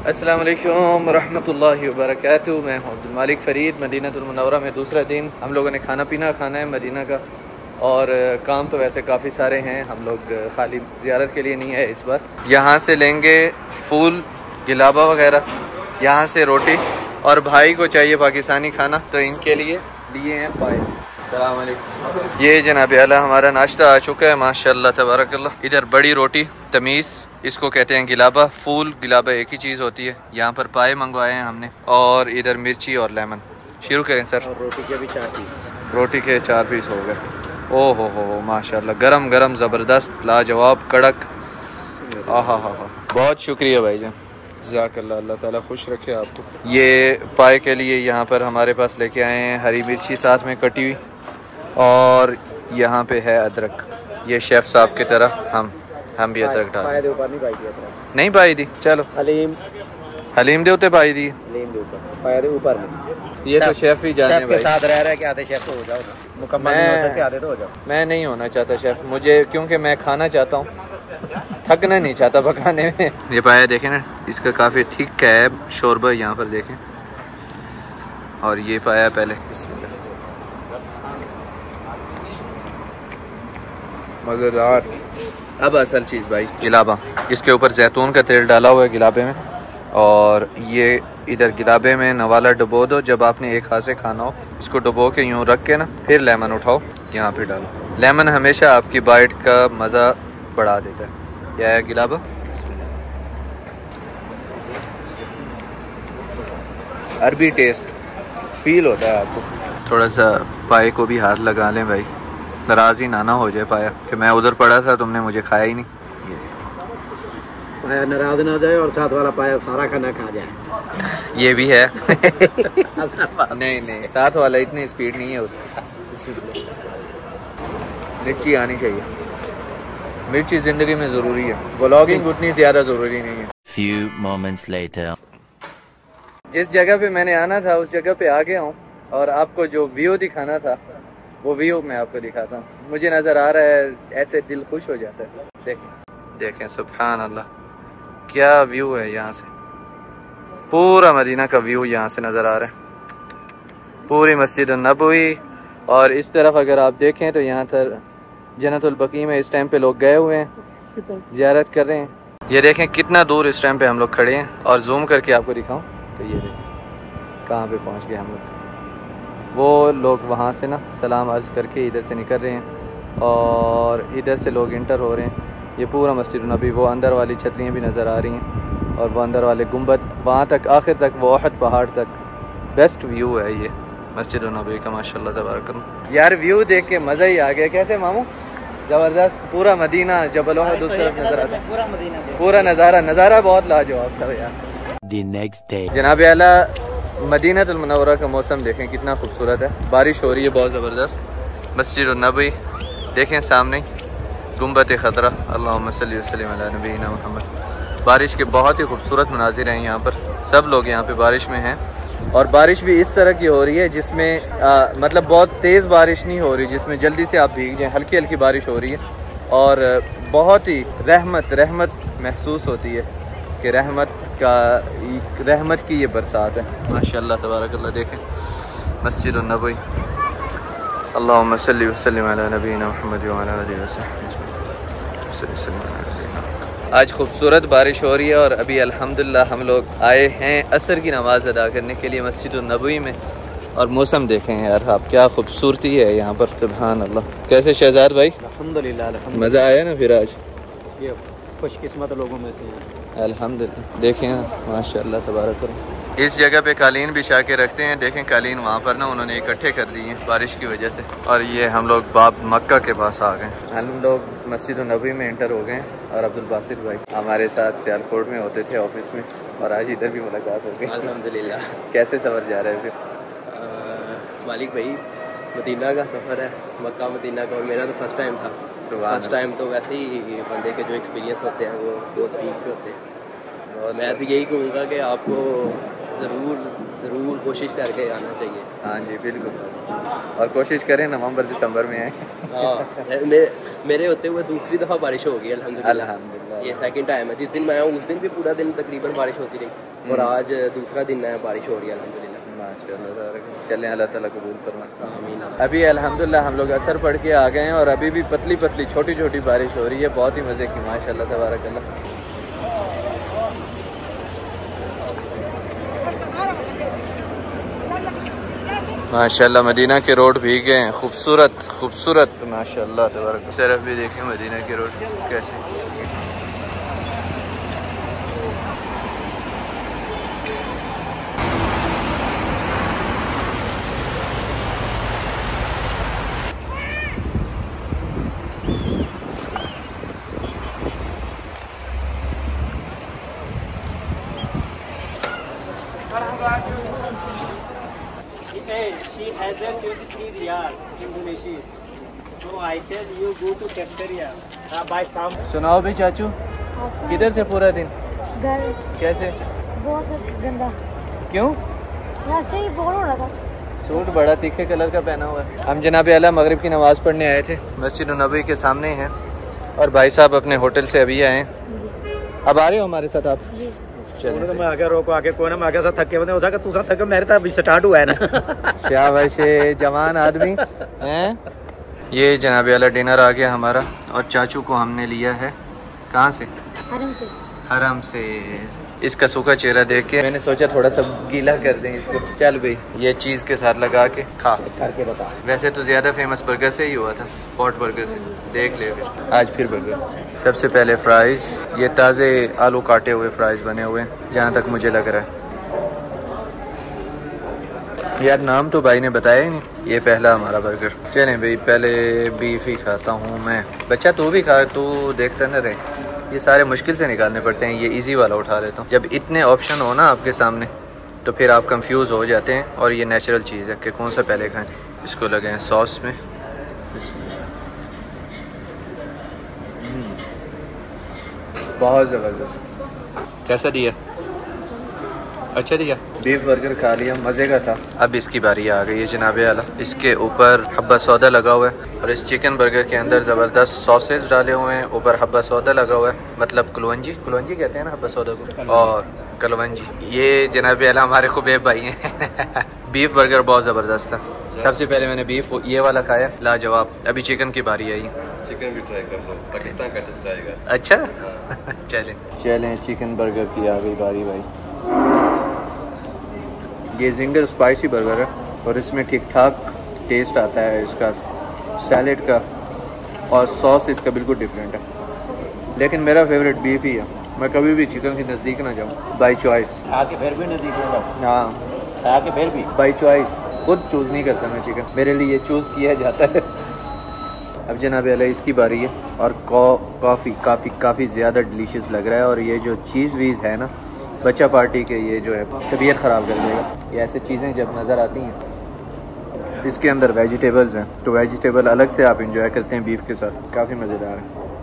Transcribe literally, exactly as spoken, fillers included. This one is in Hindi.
अस्सलाम वालेकुम रहमतुल्लाहि व बरकातुहू। मैं हूं अब्दुल मालिक फ़रीद। मदीनतुल मुनव्वरा में दूसरा दिन हम लोगों ने खाना पीना खाना है मदीना का, और काम तो वैसे काफ़ी सारे हैं। हम लोग खाली ज़ियारत के लिए नहीं है इस बार। यहाँ से लेंगे फूल गिलाबा वगैरह, यहाँ से रोटी, और भाई को चाहिए पाकिस्तानी खाना तो इनके लिए लिए हैं पाए। अस्सलाम वालेकुम। ये जनाब आला हमारा नाश्ता आ चुका है माशाल्लाह तबारकल्लाह। इधर बड़ी रोटी तमीज़, इसको कहते हैं गिलाबा। फूल गिलाबा एक ही चीज़ होती है। यहाँ पर पाए मंगवाए हैं हमने, और इधर मिर्ची और लेमन। शुरू करें सर। और रोटी के भी चार पीस रोटी के चार पीस हो गए। ओ हो हो माशाल्लाह, गरम गरम ज़बरदस्त लाजवाब कड़क। हाँ हाँ हाँ हाँ, बहुत शुक्रिया भाईजान, जज़ाकल्लाह, अल्लाह ताला खुश रखे आपको। ये पाए के लिए यहाँ पर हमारे पास लेके आए हैं हरी मिर्ची साथ में कटी हुई, और यहाँ पे है अदरक। ये शेफ़ साहब की तरह हम हम भी अदरक डाल पाए दे ऊपर नहीं पाई दी अदरक नहीं पाई दी। चलो हलीम हलीम दे उते पाई दी, हलीम दे ऊपर पाए दे ऊपर में। ये तो शेफ़ ही जाने शेफ के साथ रह रहे कि आधे शेफ तो हो जाओ, मुकम्मल नहीं हो सकते, आधे तो हो जाओ। मैं नहीं होना चाहता शेफ़, मुझे क्योंकि मैं खाना चाहता हूँ, थकना नहीं चाहता पकाने में। ये पाया देखें ना, इसका काफ़ी थिक है शोरबा, यहाँ पर देखें। और ये पाया पहले मज़ेदार। अब असल चीज़ भाई गिलाबा, इसके ऊपर जैतून का तेल डाला हुआ है गिलाबे में, और ये इधर गिलाबे में नवाला डुबो दो। जब आपने एक हाथ से खाना हो, इसको डुबो के यूँ रख के ना, फिर लेमन उठाओ यहाँ पे डालो। लेमन हमेशा आपकी बाइट का मज़ा बढ़ा देता है। यह है गिलाबा। अरबी टेस्ट फील होता है आपको। थोड़ा सा पाए को भी हाथ लगा लें भाई, नाराज़ ही ना ना हो जाए पाया कि मैं उधर पड़ा था, तुमने मुझे खाया ही नहीं। पाया नाराज ना हो जाए और साथ वाला पाया सारा खाना खा जाए, ये भी है। नहीं नहीं, साथ वाला इतनी स्पीड नहीं है उसकी। मिर्ची आनी चाहिए, मिर्ची जिंदगी में ज़रूरी है। व्लॉगिंग उतनी ज़्यादा ज़रूरी नहीं है। Few moments later. जिस जगह पे मैंने आना था उस जगह पे आ गया हूँ, और आपको जो व्यू दिखाना था वो व्यू मैं आपको दिखाता हूँ। मुझे नज़र आ रहा है, ऐसे दिल खुश हो जाता है। देखें देखें, सुभान अल्लाह, क्या व्यू है। यहाँ से पूरा मदीना का व्यू यहाँ से नज़र आ रहा है, पूरी मस्जिद नबवी। और इस तरफ अगर आप देखें तो यहाँ पर जन्नतुल बकी में इस टाइम पे लोग गए हुए हैं, ज़ियारत कर रहे हैं। ये देखें कितना दूर इस टाइम पे हम लोग खड़े हैं, और जूम करके आपको दिखाऊं तो ये देखें कहाँ पे पहुँच गए हम लोग। वो लोग वहाँ से ना सलाम अर्ज़ करके इधर से निकल रहे हैं, और इधर से लोग इंटर हो रहे हैं। ये पूरा मस्जिद नबी, वो अंदर वाली छतरियाँ भी नज़र आ रही हैं, और वो अंदर वाले गुंबद वहाँ तक आखिर तक, वो अहद पहाड़ तक। बेस्ट व्यू है ये मस्जिद नबी का माशाल्लाह तबारक। यार व्यू देख के मज़ा ही आ गया। कैसे मामू, ज़बरदस्त। पूरा मदीना जबल उहद उस तरफ नज़र आता है, पूरा मदीना, पूरा नज़ारा नज़ारा बहुत लाजवाब था यार। The next day. जनाब आला मदीनतुल मुनव्वरा का मौसम देखें कितना खूबसूरत है। बारिश हो रही है बहुत ज़बरदस्त। मस्जिद नबी देखें सामने, गुंबद खतरा, अल्लाहुम्मा सल्ली व सल्लिम अला नबीना मुहम्मद। बारिश के बहुत ही खूबसूरत मनाजिर हैं यहाँ पर। सब लोग यहाँ पे बारिश में हैं, और बारिश भी इस तरह की हो रही है जिसमें आ, मतलब बहुत तेज़ बारिश नहीं हो रही जिसमें जल्दी से आप भीग जाएँ। हल्की हल्की बारिश हो रही है, और बहुत ही रहमत रहमत महसूस होती है कि रहमत का रहमत की ये बरसात है माशाल्लाह तबारकल्लाह। देखें मस्जिद नबवी, अल्लाहुम्मा सल्ली व सल्लिम अला नबीना मुहम्मद व अला आलिहि व सल्लम। आज खूबसूरत बारिश हो रही है, और अभी अल्हम्दुलिल्लाह हम लोग आए हैं असर की नमाज़ अदा करने के लिए मस्जिद नबवी में। और मौसम देखें यार आप, क्या खूबसूरती है यहाँ पर, सुभान अल्लाह। कैसे शहजाद भाई, अल्हम्दुलिल्लाह मज़ा आया ना फिर आज? ये खुशकिस्मत लोगों में से हैं। अल्हम्दुलिल्लाह। देखें माशाल्लाह तबारक। इस जगह पे कालीन बिछा के रखते हैं। देखें कालीन वहाँ पर ना उन्होंने इकट्ठे कर दिए हैं बारिश की वजह से। और ये हम लोग बाब मक्का के पास आ गए। हम लोग मस्जिद नबी में एंटर हो गए, और अब्दुल बासित भाई हमारे साथ सियालकोट में होते थे ऑफिस में, और आज इधर भी मुलाकात हो गई अल्हम्दुलिल्लाह। कैसे सफ़र जा रहा है फिर? मालिक भाई मदीना का सफ़र है, मक्का मदीना का, और मेरा तो फर्स्ट टाइम था। फर्स्ट टाइम तो वैसे ही बंदे के जो एक्सपीरियंस होते हैं वो बहुत ठीक होते हैं, और मैं भी यही कहूँगा कि आपको ज़रूर ज़रूर कोशिश करके आना चाहिए। हाँ जी बिल्कुल, और कोशिश करें नवंबर दिसंबर में आए। हाँ मे, मेरे होते हुए दूसरी दफ़ा बारिश हो गई अल्हम्दुलिल्लाह। अल्हम्दुलिल्लाह। ये सेकंड टाइम है। जिस दिन मैं आऊँ उस दिन भी पूरा दिन तकरीबन बारिश होती रही। और आज दूसरा दिन है, बारिश हो रही है अल्हम्दुलिल्लाह। माशाल्लाह, चलें अल्लाह ताला कबूल फरमाए। आमीन। अभी अल्हम्दुलिल्लाह हम लोग असर पढ़ के आ गए हैं और अभी भी पतली पतली छोटी छोटी बारिश हो रही है, बहुत ही मज़े की माशाल्लाह तबारकल्लाह। माशाल्लाह मदीना के रोड भीग गए हैं, खूबसूरत खूबसूरत माशाल्लाह तबारक। सिर्फ भी देखें मदीना के रोड कैसे। She has a twenty-three riyal Indonesia. So I tell you go to cafeteria uh, buy some. सुनाओ भी चाचू, किधर से पूरा दिन? घर। कैसे? बहुत गंदा। क्यों? वैसे ही बोर हो रहा था। सूट बड़ा तीखे कलर का पहना हुआ है। हम जनाब आला मगरिब की नमाज़ पढ़ने आए थे, मस्जिद नबवी के सामने हैं और भाई साहब अपने होटल से अभी आए हैं। अब आ रहे हो हमारे साथ आप? तो मैं आगे रोको आगे कोई ना, मैं आगे साथ थके बंदे होता तू साथ थके, मेरे तो अभी स्टार्ट हुआ है ना। क्या वैसे जवान आदमी हैं। ये जनाब आला डिनर आ गया हमारा और चाचू को हमने लिया है कहाँ से? हरम से। हरम से। इसका सूखा चेहरा देख के मैंने सोचा थोड़ा सा गीला कर दें इसको। चल भाई ये चीज़ के साथ लगा के खा करके बता। वैसे तो ज़्यादा फेमस बर्गर से ही हुआ था, पॉट बर्गर से। देख ले फिर आज फिर बर्गर। सबसे पहले फ्राइज़, ये ताज़े आलू काटे हुए फ्राइज़ बने हुए हैं जहाँ तक मुझे लग रहा है। यार नाम तो भाई ने बताया ही नहीं। ये पहला हमारा बर्गर। चलें भाई पहले बीफ ही खाता हूँ मैं। बच्चा तू भी खा, तू देखता न रहे। ये सारे मुश्किल से निकालने पड़ते हैं, ये इजी वाला उठा लेता हूँ। जब इतने ऑप्शन हो ना आपके सामने तो फिर आप कंफ्यूज हो जाते हैं और ये नेचुरल चीज़ है कि कौन सा पहले खाएं। इसको लगाएं सॉस में। बहुत ज़बरदस्त। कैसा दिया? अच्छा दिया। बीफ बर्गर खा लिया, मज़े का था। अब इसकी बारी आ गई है जनाब आला। इसके ऊपर हब्बा सौदा लगा हुआ है और इस चिकन बर्गर के अंदर ज़बरदस्त सॉसेज डाले हुए हैं। ऊपर हब्बा सौदा लगा हुआ है, मतलब कलवंजी कलवंजी कहते हैं ना हब्बा सौदा को, और कलवंजी। ये जनाब आला हमारे खुबेब भाई हैं। बीफ बर्गर बहुत ज़बरदस्त था। सबसे पहले मैंने बीफ ये वाला खाया, लाजवाब। अभी चिकन की बारी आई। चिकन भी ट्राई कर लो, पाकिस्तान का टेस्ट आएगा। अच्छा चलें चलें चिकन बर्गर की आ गई बारी भाई। ये जिंगर स्पाइसी बर्गर है और इसमें ठीक ठाक टेस्ट आता है इसका सैलेड का, और सॉस इसका बिल्कुल डिफरेंट है। लेकिन मेरा फेवरेट बीफ ही है। मैं कभी भी चिकन के नज़दीक ना जाऊँ, बाई चॉइस। आके फिर भी नजदीक होगा। हाँ आके फिर भी बाई चॉइस, खुद चूज़ नहीं करता मैं चिकन, मेरे लिए चूज़ किया जाता है। अब जनाब अला इसकी बारी है और कॉफ़ी काफ़ी काफ़ी ज़्यादा डिलीशियस लग रहा है। और ये जो चीज़ वीज़ है ना बच्चा पार्टी के, ये जो है तबीयत ख़राब कर देगा। ये ऐसे चीज़ें जब नज़र आती हैं। इसके अंदर वेजिटेबल्स हैं तो वेजिटेबल अलग से आप इंजॉय करते हैं बीफ के साथ, काफ़ी मज़ेदार है।